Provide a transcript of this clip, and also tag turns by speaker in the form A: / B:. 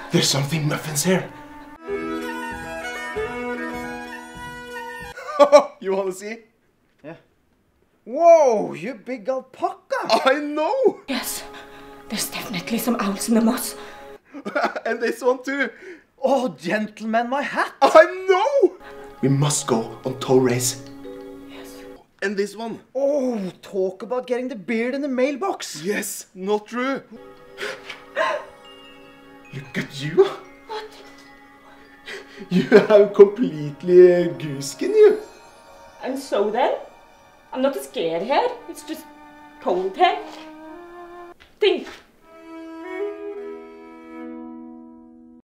A: There's something muffins here. You want to see?
B: Yeah. Whoa, you big alpaca!
A: I know!
C: Yes, there's definitely some owls in the moss.
A: And this one too.
B: Oh, gentleman, my hat!
A: I know! We must go on tow race.
C: Yes.
A: And this one.
B: Oh, talk about getting the beard in the mailbox.
A: Yes, not true. Look at you.
C: What?
A: You have completely goose skin, you.
C: And so then? I'm not scared here. It's just cold here. Think.